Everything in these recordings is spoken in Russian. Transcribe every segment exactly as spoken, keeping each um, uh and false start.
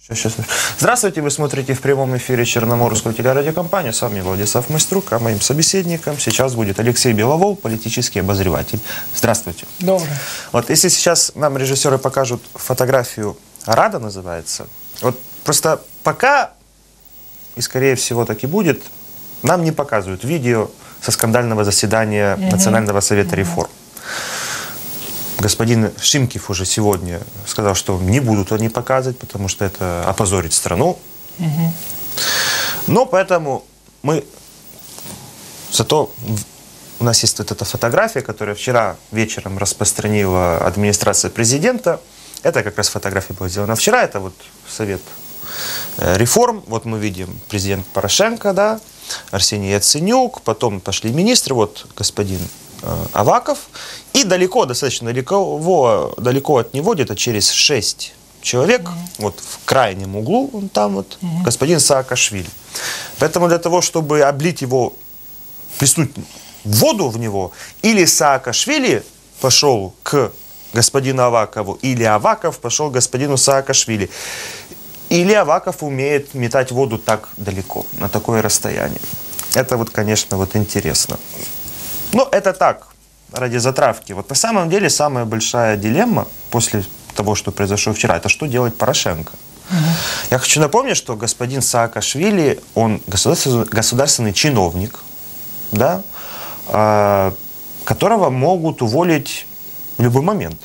Здравствуйте, вы смотрите в прямом эфире Черноморскую телерадиокомпанию. С вами Владислав Майструк, а моим собеседником сейчас будет Алексей Беловол, политический обозреватель. Здравствуйте. Добрый. Вот если сейчас нам режиссеры покажут фотографию «Рада» называется, вот просто пока, и скорее всего так и будет, нам не показывают видео со скандального заседания mm-hmm. Национального совета mm-hmm. реформ. Господин Шимкев уже сегодня сказал, что не будут они показывать, потому что это опозорит страну. Угу. Но поэтому мы... Зато у нас есть вот эта фотография, которую вчера вечером распространила администрация президента. Это как раз фотография была сделана вчера. Это вот совет реформ. Вот мы видим президент Порошенко, да, Арсений Яценюк. Потом пошли министры. Вот господин Аваков. И далеко, достаточно далеко, далеко от него, где-то через шесть человек, mm-hmm. вот в крайнем углу, он там вот, mm-hmm. господин Саакашвили. Поэтому для того, чтобы облить его, плеснуть воду в него, или Саакашвили пошел к господину Авакову, или Аваков пошел к господину Саакашвили. Или Аваков умеет метать воду так далеко, на такое расстояние. Это вот, конечно, вот интересно. Но это так, ради затравки. Вот на самом деле самая большая дилемма после того, что произошло вчера, это что делать Порошенко. Угу. Я хочу напомнить, что господин Саакашвили, он государственный, государственный чиновник, да, э, которого могут уволить в любой момент.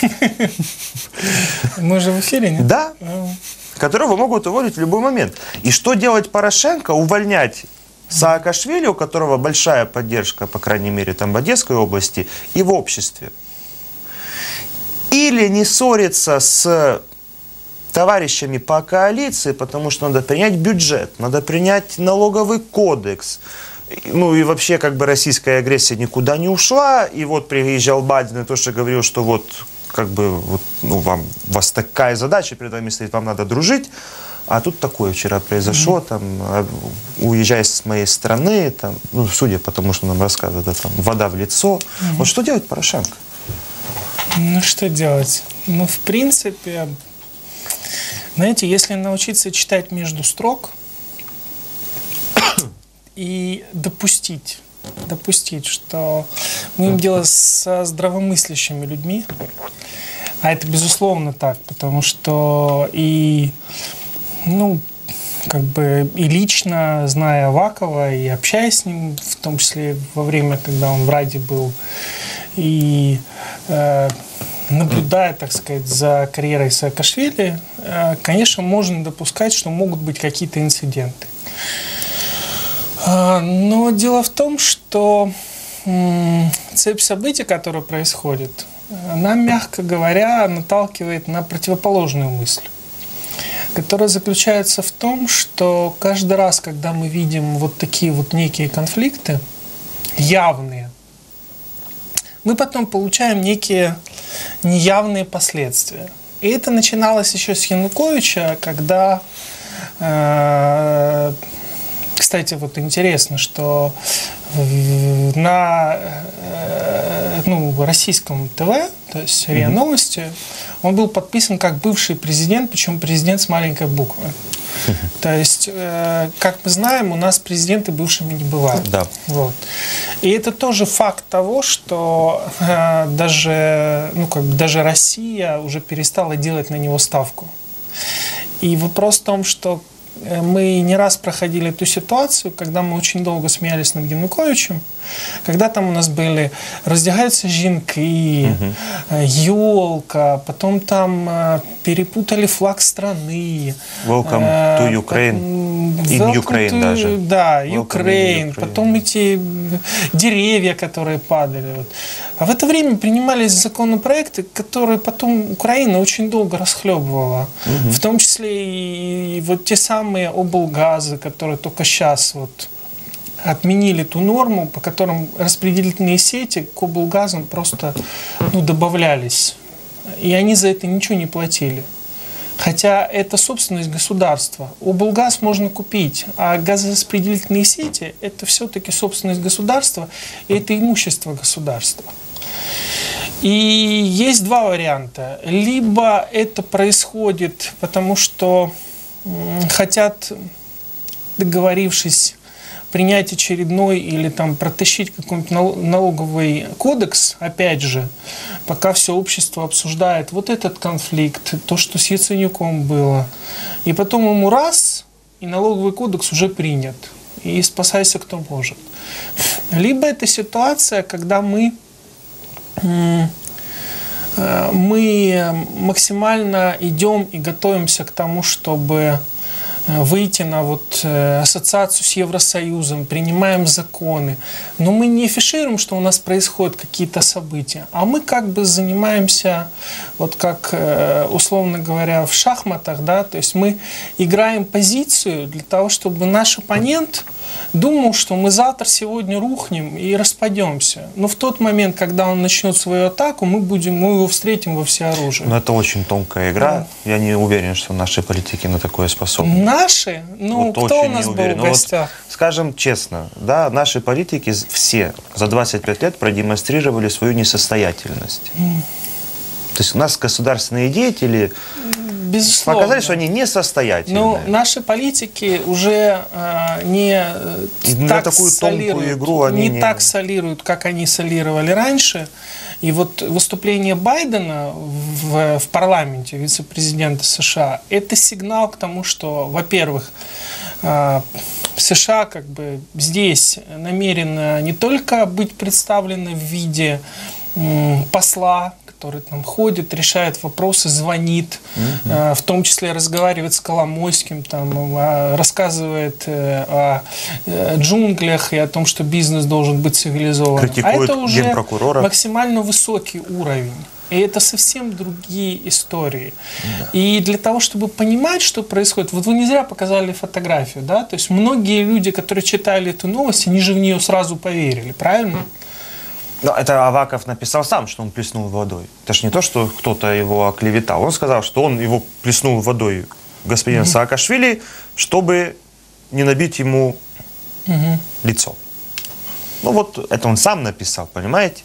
Мы же в эфире, нет? Да, которого могут уволить в любой момент. И что делать Порошенко? Увольнять Саакашвили, у которого большая поддержка, по крайней мере, там в Одесской области и в обществе. Или не ссориться с товарищами по коалиции, потому что надо принять бюджет, надо принять налоговый кодекс. Ну и вообще как бы российская агрессия никуда не ушла. И вот приезжал Байден и тоже говорил, что вот как бы вот, ну, вам, у вас такая задача перед вами стоит, вам надо дружить. А тут такое вчера произошло, там, уезжая с моей страны, там, ну, судя по тому, что нам рассказывают, да, там, вода в лицо. Mm-hmm. Вот что делать Порошенко? Ну, что делать? Ну, в принципе, знаете, если научиться читать между строк и допустить, допустить, что мы имеем дело со здравомыслящими людьми, а это безусловно так, потому что и Ну, как бы и лично, зная Авакова, и общаясь с ним, в том числе во время, когда он в Раде был, и э, наблюдая, так сказать, за карьерой Саакашвили, э, конечно, можно допускать, что могут быть какие-то инциденты. Э, но дело в том, что э, цепь событий, которая происходит, она, мягко говоря, наталкивает на противоположную мысль, которая заключается в том, что каждый раз, когда мы видим вот такие вот некие конфликты, явные, мы потом получаем некие неявные последствия. И это начиналось еще с Януковича, когда, э, кстати, вот интересно, что на э, ну, российском ТВ, то есть РИА Новости, он был подписан как бывший президент, причем президент с маленькой буквы. То есть, э, как мы знаем, у нас президенты бывшими не бывают. Да. Вот. И это тоже факт того, что э, даже, ну, как бы даже Россия уже перестала делать на него ставку. И вопрос в том, что мы не раз проходили ту ситуацию, когда мы очень долго смеялись над Януковичем, когда там у нас были раздягаются жінки, елка, uh-huh. потом там перепутали флаг страны. Welcome to Ukraine. In Ukraine to, даже. Да, Ukraine. Потом эти деревья, которые падали. Вот. А в это время принимались законопроекты, которые потом Украина очень долго расхлебывала. Uh-huh. В том числе и, и вот те самые облгазы, которые только сейчас вот отменили ту норму, по которым распределительные сети к облгазам просто ну, добавлялись. И они за это ничего не платили. Хотя это собственность государства. Облгаз можно купить, а газораспределительные сети – это все-таки собственность государства, и это имущество государства. И есть два варианта. Либо это происходит, потому что хотят, договорившись, принять очередной или там протащить какой-нибудь налоговый кодекс, опять же, пока все общество обсуждает вот этот конфликт, то, что с Яценюком было. И потом ему раз, и налоговый кодекс уже принят. И спасайся, кто может. Либо это ситуация, когда мы, мы максимально идем и готовимся к тому, чтобы выйти на вот ассоциацию с Евросоюзом, принимаем законы, но мы не афишируем, что у нас происходят какие-то события, а мы как бы занимаемся, вот как, условно говоря, в шахматах, да, то есть мы играем позицию для того, чтобы наш оппонент думал, что мы завтра, сегодня рухнем и распадемся. Но в тот момент, когда он начнет свою атаку, мы, будем, мы его встретим во всеоружии. Но это очень тонкая игра. Да. Я не уверен, что наши политики на такое способны. Наши? Ну, вот кто у нас был в гостях? Вот, скажем честно, да, наши политики все за двадцать пять лет продемонстрировали свою несостоятельность. Mm. То есть у нас государственные деятели... Безусловно. Показали, что они несостоятельны. Но наши политики уже э, не, и так, такую тонкую игру они не, не так солируют, как они солировали раньше. И вот выступление Байдена в, в парламенте, вице-президента США, это сигнал к тому, что, во-первых, э, США как бы здесь намерены не только быть представлены в виде э, посла, который там ходит, решает вопросы, звонит, угу. э, в том числе разговаривает с Коломойским, там, э, рассказывает э, о э, джунглях и о том, что бизнес должен быть цивилизован. Критикует а это уже генпрокурора. Максимально высокий уровень. И это совсем другие истории. Да. И для того, чтобы понимать, что происходит, вот вы не зря показали фотографию, да, то есть многие люди, которые читали эту новость, они же в нее сразу поверили, правильно? Но это Аваков написал сам, что он плеснул водой. Это же не то, что кто-то его оклеветал. Он сказал, что он его плеснул водой господина угу. Саакашвили, чтобы не набить ему угу. лицо. Ну вот это он сам написал, понимаете?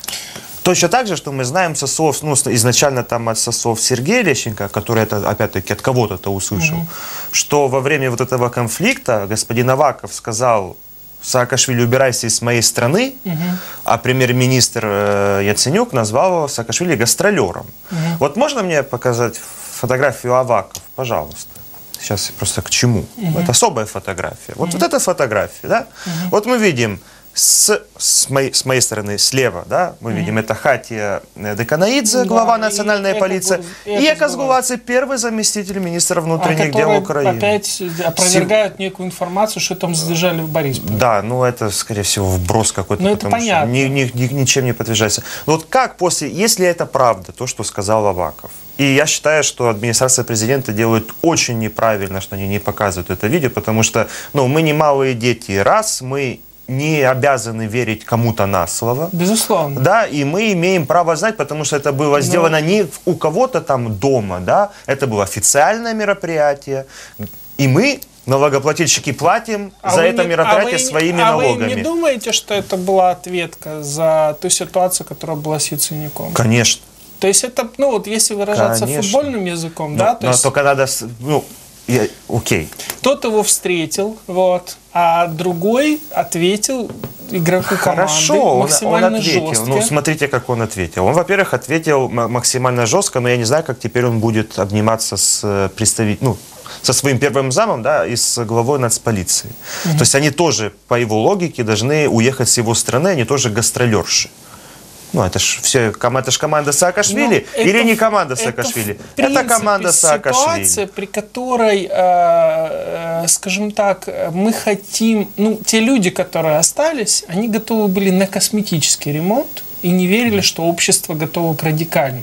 Точно так же, что мы знаем со слов, ну, изначально там от слов Сергея Лещенко, который это опять-таки от кого-то услышал, угу. что во время вот этого конфликта господин Аваков сказал: Саакашвили, убирайся из моей страны, угу. а премьер-министр э, Яценюк назвал его Саакашвили гастролером. Угу. Вот можно мне показать фотографию Аваков, пожалуйста? Сейчас просто к чему? Угу. Это особая фотография. Вот, угу. вот эта фотография, да? Угу. Вот мы видим с, с, моей, с моей стороны слева, да, мы угу. видим, это Хатия Деканаидзе, глава да, национальной и полиции, и Экас Гулаци, первый заместитель министра внутренних а дел Украины. Опять опровергают Сим... некую информацию, что там задержали в Борисполе. Да, ну это, скорее всего, вброс какой-то, ну, потому что ни, ни, ни, ничем не подтверждается. Но вот как после, если это правда, то, что сказал Аваков, и я считаю, что администрация президента делает очень неправильно, что они не показывают это видео, потому что, ну, мы не малые дети, раз, мы не обязаны верить кому-то на слово. Безусловно. Да, и мы имеем право знать, потому что это было сделано Но... не у кого-то там дома, да, это было официальное мероприятие, и мы, налогоплательщики, платим а за это не, мероприятие а своими а налогами. А вы не думаете, что это была ответка за ту ситуацию, которая была с Яценюком? Конечно. То есть это, ну вот если выражаться Конечно. футбольным языком, но, да, то но есть... только надо, ну, я, окей. Тот его встретил, вот, а другой ответил игроку Хорошо, команды максимально он, он ответил. жестко. Ну, смотрите, как он ответил. Он, во-первых, ответил максимально жестко, но я не знаю, как теперь он будет обниматься с представителем, ну, со своим первым замом, да, и с главой нацполиции. Угу. То есть они тоже, по его логике, должны уехать с его страны, они тоже гастролерши. Ну, это ж все, это ж команда Саакашвили ну, или это, не команда Саакашвили? Это, это команда Саакашвили. Ситуация, при которой, э, э, скажем так, мы хотим, ну, те люди, которые остались, они готовы были на косметический ремонт и не верили, что общество готово к радикальным.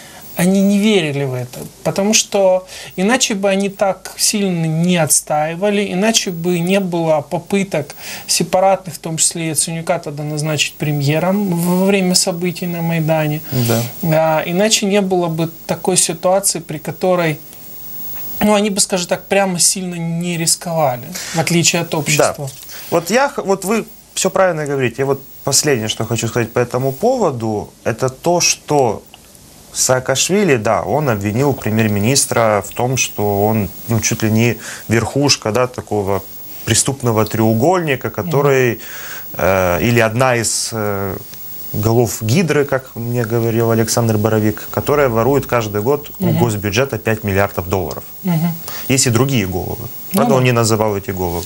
Они не верили в это, потому что иначе бы они так сильно не отстаивали, иначе бы не было попыток сепаратных, в том числе Яценюка, тогда назначить премьером во время событий на Майдане. Да. А, иначе не было бы такой ситуации, при которой, ну, они бы, скажем так, прямо сильно не рисковали, в отличие от общества. Да. Вот, я, вот вы все правильно говорите. Я вот последнее, что хочу сказать по этому поводу, это то, что Саакашвили, да, он обвинил премьер-министра в том, что он ну, чуть ли не верхушка, да, такого преступного треугольника, который, mm-hmm. э, или одна из э, голов Гидры, как мне говорил Александр Боровик, которая ворует каждый год mm-hmm. у госбюджета пять миллиардов долларов. Mm-hmm. Есть и другие головы. Правда, mm-hmm. он не называл эти головы.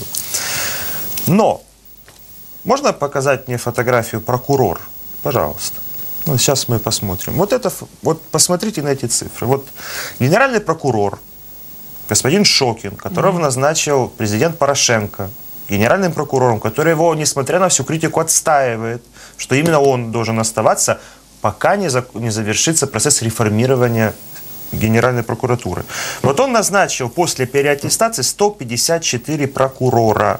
Но можно показать мне фотографию прокурор? Пожалуйста. Вот сейчас мы посмотрим. Вот это, вот посмотрите на эти цифры. Вот генеральный прокурор, господин Шокин, которого mm-hmm. назначил президент Порошенко генеральным прокурором, который его, несмотря на всю критику, отстаивает, что именно он должен оставаться, пока не, за, не завершится процесс реформирования Генеральной прокуратуры. Вот он назначил после переаттестации сто пятьдесят четыре прокурора.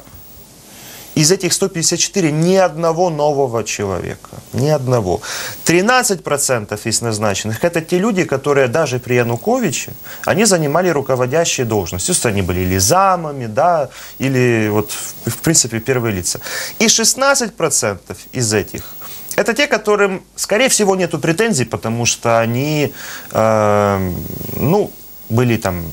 Из этих ста пятидесяти четырёх ни одного нового человека. Ни одного. тринадцать процентов из назначенных это те люди, которые даже при Януковиче, они занимали руководящие должности. То есть они были или замами, да, или вот в принципе первые лица. И шестнадцать процентов из этих это те, которым, скорее всего, нету претензий, потому что они, э, ну, были там,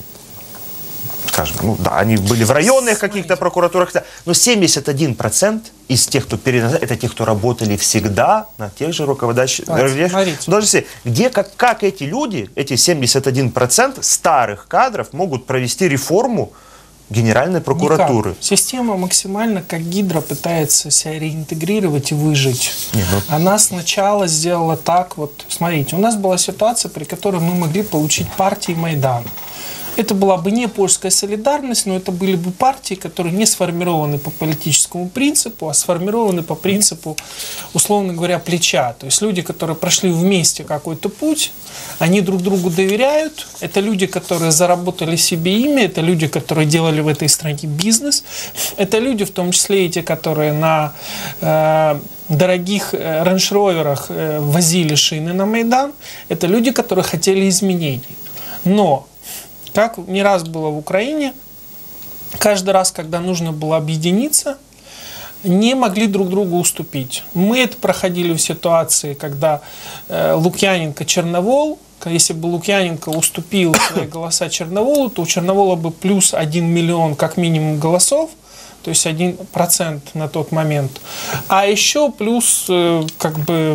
скажем, ну да, они были в районных каких-то прокуратурах, но семьдесят один процент из тех, кто переназначен, это те, кто работали всегда на тех же руководящих должностях. Где, как, как эти люди, эти семьдесят один процент старых кадров могут провести реформу Генеральной прокуратуры? Никак. Система максимально, как Гидра, пытается себя реинтегрировать и выжить. Не, ну... Она сначала сделала так, вот, смотрите, у нас была ситуация, при которой мы могли получить партии Майдана. Это была бы не польская солидарность, но это были бы партии, которые не сформированы по политическому принципу, а сформированы по принципу, условно говоря, плеча. То есть люди, которые прошли вместе какой-то путь, они друг другу доверяют. Это люди, которые заработали себе имя, это люди, которые делали в этой стране бизнес. Это люди, в том числе и те, которые на э, дорогих рейндж-роверах э, возили шины на Майдан. Это люди, которые хотели изменений. Но как не раз было в Украине, каждый раз, когда нужно было объединиться, не могли друг другу уступить. Мы это проходили в ситуации, когда э, Лукьяненко, Черновол, если бы Лукьяненко уступил свои голоса Черноволу, то у Черновола бы плюс один миллион как минимум голосов, то есть один процент на тот момент. А еще плюс э, как бы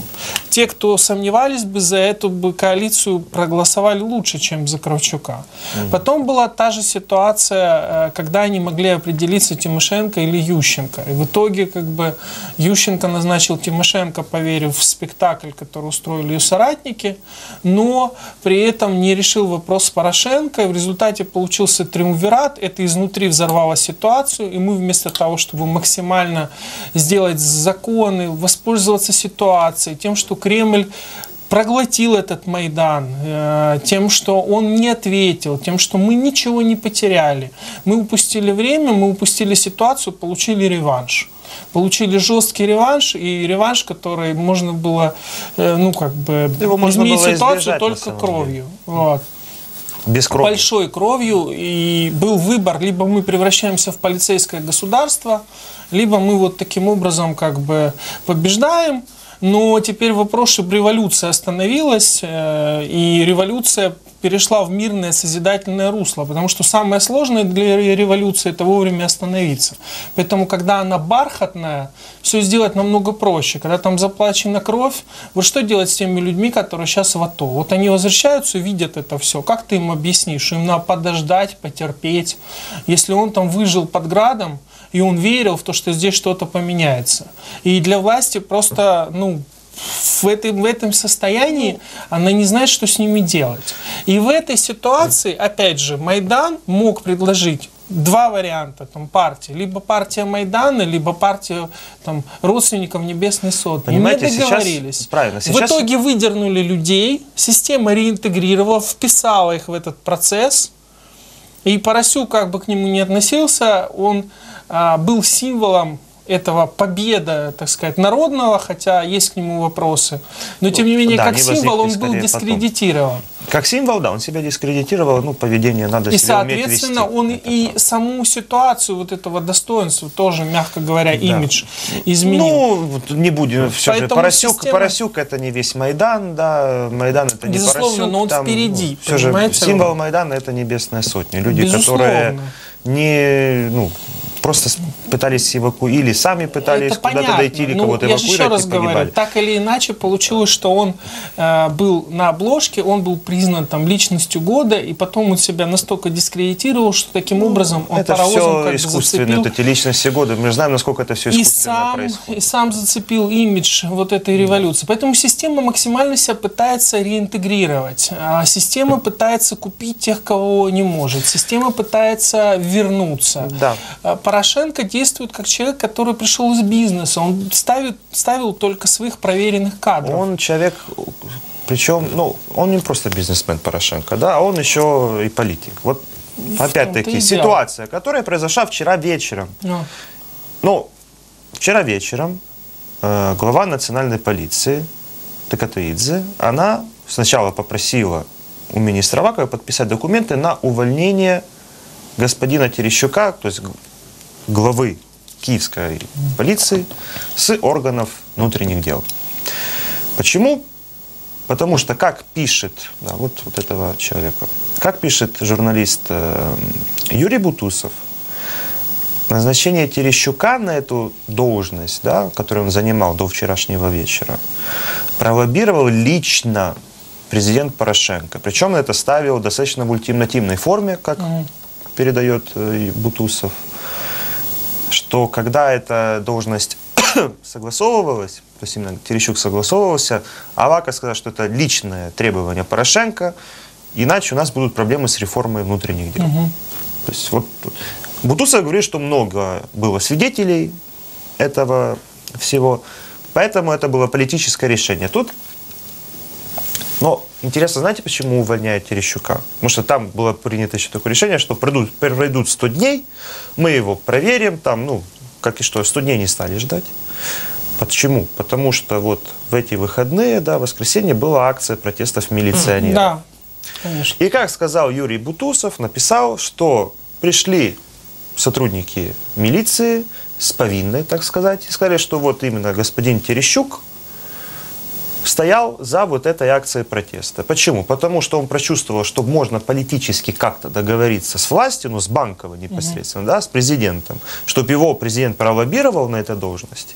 те, кто сомневались бы, за эту бы коалицию проголосовали лучше, чем за Кравчука. Mm-hmm. Потом была та же ситуация, когда они могли определиться, Тимошенко или Ющенко. И в итоге как бы Ющенко назначил Тимошенко, поверив в спектакль, который устроили ее соратники, но при этом не решил вопрос с Порошенко. И в результате получился триумвират. Это изнутри взорвало ситуацию. И мы вместо того, чтобы максимально сделать законы, воспользоваться ситуацией, тем, что Кремль проглотил этот Майдан, э, тем, что он не ответил, тем, что мы ничего не потеряли. Мы упустили время, мы упустили ситуацию, получили реванш. Получили жесткий реванш, и реванш, который можно было, э, ну, как бы, его можно изменить было ситуацию избежать, только кровью. Вот. Без крови. Большой кровью, и был выбор: либо мы превращаемся в полицейское государство, либо мы вот таким образом как бы побеждаем. Но теперь вопрос, чтобы революция остановилась, э, и революция перешла в мирное созидательное русло, потому что самое сложное для революции — это вовремя остановиться. Поэтому, когда она бархатная, все сделать намного проще. Когда там заплачена кровь, вот что делать с теми людьми, которые сейчас в АТО? Вот они возвращаются, видят это все. Как ты им объяснишь, что им надо подождать, потерпеть? Если он там выжил под градом, и он верил в то, что здесь что-то поменяется. И для власти просто, ну, в, этой, в этом состоянии она не знает, что с ними делать. И в этой ситуации, опять же, Майдан мог предложить два варианта там, партии. Либо партия Майдана, либо партия там, родственников Небесной Сотни. Не договорились. Сейчас, правильно, сейчас... В итоге выдернули людей, система реинтегрировала, вписала их в этот процесс. И Парасюк, как бы к нему не относился, он а, был символом этого победа, так сказать, народного, хотя есть к нему вопросы. Но, тем не менее, да, как символ он был дискредитирован. Потом. Как символ, да, он себя дискредитировал, ну, поведение надо и, себя уметь вести. И, соответственно, он и саму ситуацию вот этого достоинства тоже, мягко говоря, да. имидж изменил. Ну, не будем, все же, Парасюк, система... Парасюк это не весь Майдан, да, Майдан это не Безусловно, Парасюк. но он там, впереди, все же, символ Майдана это Небесная Сотня. Люди, Безусловно. которые не, ну, просто пытались эвакуировать, или сами пытались куда-то дойти, или ну, кого-то эвакуировать, еще раз и говорю, погибали. Так или иначе получилось, что он э, был на обложке, он был признан там личностью года, и потом он себя настолько дискредитировал, что таким ну, образом он это паровозом все как искусственно, бы зацепил. эти личности года, мы же знаем, насколько это все искусственно и сам, происходит. И сам зацепил имидж вот этой революции. Поэтому система максимально себя пытается реинтегрировать. А система пытается купить тех, кого не может. Система пытается вернуться. Да. Порошенко действует как человек, который пришел из бизнеса. Он ставит, ставил только своих проверенных кадров. Он человек, причем, ну, он не просто бизнесмен Порошенко, да, он еще и политик. Вот опять-таки ситуация, которая произошла вчера вечером. Но. Ну, вчера вечером э, глава национальной полиции Текатуидзе, она сначала попросила у министра Авакова подписать документы на увольнение господина Терещука, то есть главы киевской полиции, с органов внутренних дел. Почему? Потому что, как пишет, да, вот, вот этого человека, как пишет журналист э, Юрий Бутусов, назначение Терещука на эту должность, да, которую он занимал до вчерашнего вечера, пролоббировал лично президент Порошенко. Причем это ставил достаточно в ультимативной форме, как mm. передает э, Бутусов, что когда эта должность согласовывалась, то есть именно Терещук согласовывался, Аваков сказал, что это личное требование Порошенко, иначе у нас будут проблемы с реформой внутренних дел. Mm-hmm. То есть вот Бутусов говорит, что много было свидетелей этого всего, поэтому это было политическое решение. Тут, но интересно, знаете, почему увольняют Терещука? Потому что там было принято еще такое решение, что пройдут, пройдут сто дней, мы его проверим, там, ну, как и что, сто дней не стали ждать. Почему? Потому что вот в эти выходные, да, в воскресенье была акция протестов милиционеров. Да, конечно. И как сказал Юрий Бутусов, написал, что пришли сотрудники милиции с повинной, так сказать, и сказали, что вот именно господин Терещук стоял за вот этой акцией протеста. Почему? Потому что он прочувствовал, что можно политически как-то договориться с властью, ну, с Банковой непосредственно, угу. да, с президентом, чтобы его президент пролоббировал на этой должности.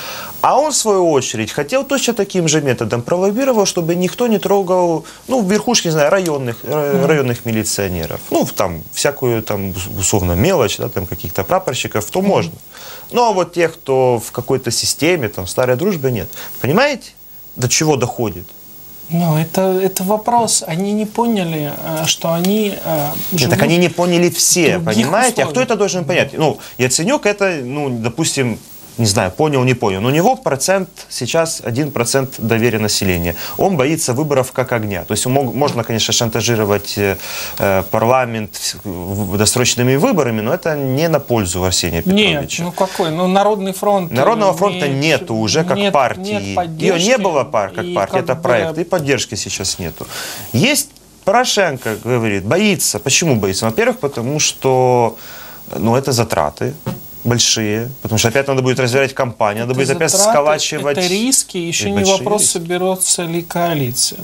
А он, в свою очередь, хотел точно таким же методом пролоббировал, чтобы никто не трогал, ну, верхушки, не знаю, районных, mm-hmm. районных милиционеров. Ну, там, всякую, там, условно, мелочь, да, там, каких-то прапорщиков, то mm-hmm. можно. Но вот тех, кто в какой-то системе, там, старой дружбы, нет. Понимаете, до чего доходит? Ну, это, это вопрос. Они не поняли, что они Нет, так они не поняли все, понимаете? Условиях. А кто это должен понять? Ну, Яценюк это, ну, допустим, не знаю, понял, не понял. Но у него процент сейчас один процент доверия населения. Он боится выборов как огня. То есть мог, можно, конечно, шантажировать э, парламент досрочными выборами, но это не на пользу Арсения Петровича. Нет, ну какой? Ну, Народный фронт... Народного фронта не, нету уже как нет, партии. Нет Ее не было пар, как партия, это проект, и поддержки сейчас нету. Есть Порошенко, говорит, боится. Почему боится? Во-первых, потому что, ну, это затраты большие, потому что опять надо будет развивать кампанию, надо будет опять сколачивать... Это риски, еще не вопрос, риски. Соберется ли коалиция.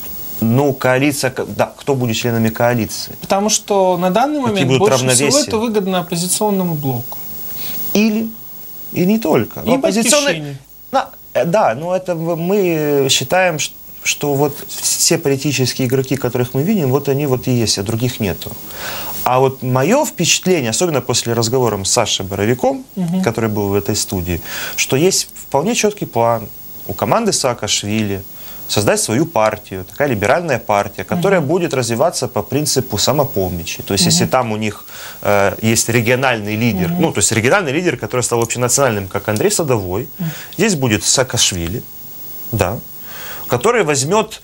Ну, коалиция, да, кто будет членами коалиции? Потому что на данный момент больше всего это выгодно оппозиционному блоку. Или, и не только. И оппозиционный... Да, но это мы считаем, что что вот все политические игроки, которых мы видим, вот они вот и есть, а других нету. А вот мое впечатление, особенно после разговора с Сашей Боровиком, угу. который был в этой студии, что есть вполне четкий план у команды Саакашвили создать свою партию, такая либеральная партия, которая угу. будет развиваться по принципу самопомощи. То есть, угу. если там у них э, есть региональный лидер, угу. ну, то есть региональный лидер, который стал общенациональным, как Андрей Садовой, угу. здесь будет Саакашвили, да, который возьмет,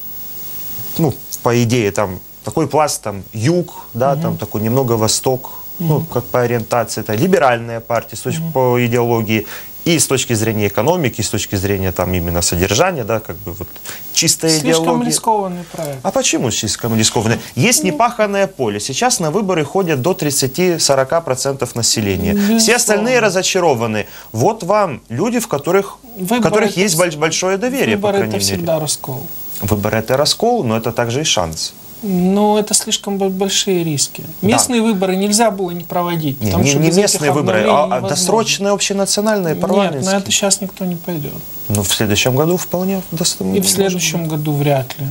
ну, по идее, там, такой пласт, там, юг, да, угу. там, такой немного восток ну, как по ориентации, это либеральная партия, с точки, mm-hmm. по идеологии, и с точки зрения экономики, и с точки зрения там именно содержания, да, как бы вот чистая Слишком идеология. Слишком рискованный проект. А почему слишком рискованный? Есть ну, непаханное поле. Сейчас на выборы ходят до тридцати-сорока процентов населения. Безусловно. Все остальные разочарованы. Вот вам люди, в которых, в которых есть это, большое доверие, выборы по крайней это мере. Всегда раскол. Выборы это раскол, но это также и шанс. Но это слишком большие риски. Местные да. выборы нельзя было не проводить. Не, не, не местные выборы, а досрочные общенациональные парламентские. Нет, на это сейчас никто не пойдет. Ну, в следующем году вполне достаточно. И в следующем быть. году вряд ли.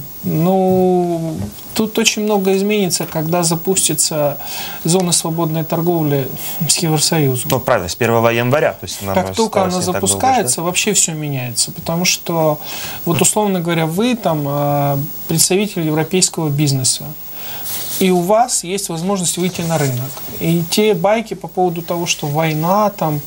Ну, тут очень много изменится, когда запустится зона свободной торговли с Евросоюзом. Ну, правильно, с первого января. То есть как только она запускается, вообще все меняется. Потому что, вот условно говоря, вы там представитель европейского бизнеса. И у вас есть возможность выйти на рынок. И те байки по поводу того, что война, там,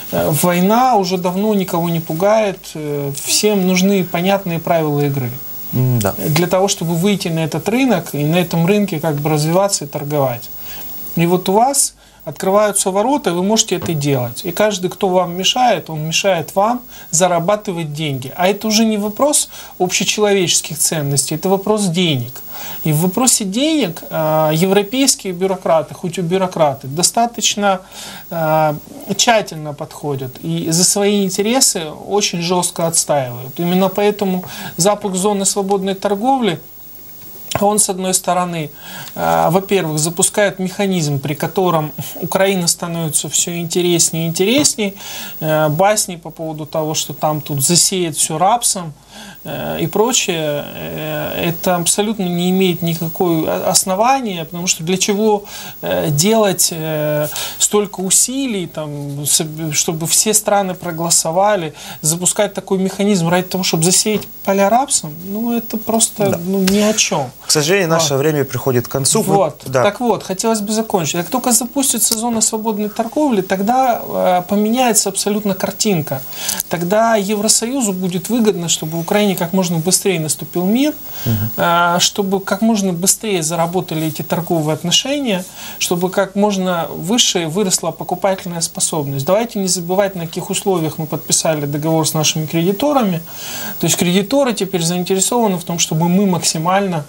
война уже давно никого не пугает. Всем нужны понятные правила игры. Да. Для того, чтобы выйти на этот рынок и на этом рынке как бы развиваться и торговать. И вот у вас открываются ворота, и вы можете это делать. И каждый, кто вам мешает, он мешает вам зарабатывать деньги. А это уже не вопрос общечеловеческих ценностей, это вопрос денег. И в вопросе денег э, европейские бюрократы, хоть и бюрократы, достаточно э, тщательно подходят и за свои интересы очень жестко отстаивают. Именно поэтому запуск зоны свободной торговли, он, с одной стороны, э, во-первых, запускает механизм, при котором Украина становится все интереснее и интереснее, э, басни по поводу того, что там тут засеет все рапсом, и прочее, это абсолютно не имеет никакого основания, потому что для чего делать столько усилий, там, чтобы все страны проголосовали, запускать такой механизм ради того, чтобы засеять поля рапсом, ну это просто да. ну, ни о чем. К сожалению, наше вот. время приходит к концу. Вот. Да. Так вот, хотелось бы закончить. Как только запустится зона свободной торговли, тогда поменяется абсолютно картинка. Тогда Евросоюзу будет выгодно, чтобы в Украине как можно быстрее наступил мир, угу. чтобы как можно быстрее заработали эти торговые отношения, чтобы как можно выше выросла покупательная способность. Давайте не забывать, на каких условиях мы подписали договор с нашими кредиторами. То есть кредиторы теперь заинтересованы в том, чтобы мы максимально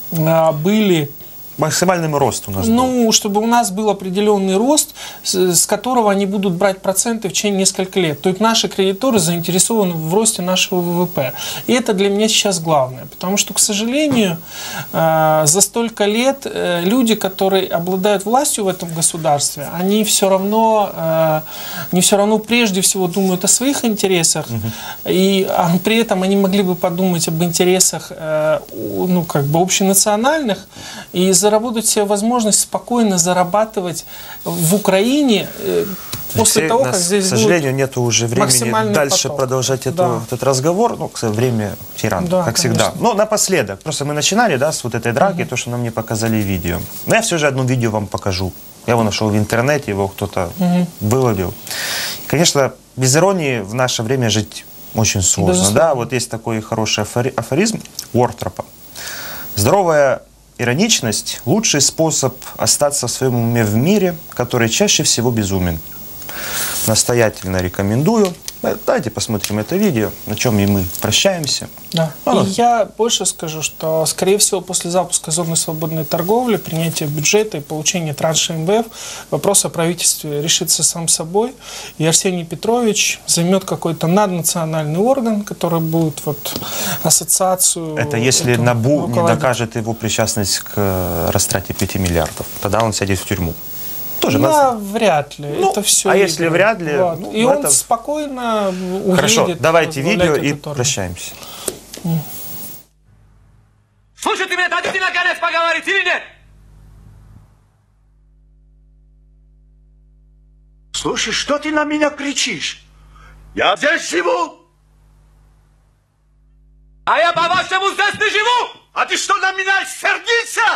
были... Максимальный рост у нас Ну, был. чтобы у нас был определенный рост, с, с которого они будут брать проценты в течение нескольких лет. То есть наши кредиторы заинтересованы в росте нашего ВВП. И это для меня сейчас главное. Потому что, к сожалению, э, за столько лет э, люди, которые обладают властью в этом государстве, они все равно, э, они все равно прежде всего думают о своих интересах. Угу. И а, при этом они могли бы подумать об интересах э, ну, как бы общенациональных. И за заработать себе возможность спокойно зарабатывать в Украине после Все, того, нас, как здесь к сожалению, нет уже времени дальше поток. продолжать эту, да. этот разговор. Ну, время тиран, да, как конечно. всегда. Но напоследок, просто мы начинали да, с вот этой драки, угу. то, что нам не показали видео. Но я все же одно видео вам покажу. Я его нашел в интернете, его кто-то угу. выловил. Конечно, без иронии в наше время жить очень сложно. Да? Вот есть такой хороший афоризм Уортропа. Здоровая ироничность – лучший способ остаться в своем уме в мире, который чаще всего безумен. Настоятельно рекомендую. Давайте посмотрим это видео, на чем и мы прощаемся. Да. И я больше скажу, что, скорее всего, после запуска зоны свободной торговли, принятия бюджета и получения транша эм вэ эф, вопрос о правительстве решится сам собой. И Арсений Петрович займет какой-то наднациональный орган, который будет вот ассоциацию... Это если НАБУ не докажет его причастность к растрате пяти миллиардов. Тогда он сядет в тюрьму. Тоже да, нас... вряд ли. Ну, это все а игры. Если вряд ли... Вот. Ну, и он это... спокойно уедет. Хорошо, давайте видео и прощаемся. Mm. Слушай, ты меня дадите наконец поговорить или нет? Слушай, что ты на меня кричишь? Я здесь живу! А я по-вашему здесь не живу! А ты что, на меня сердишься?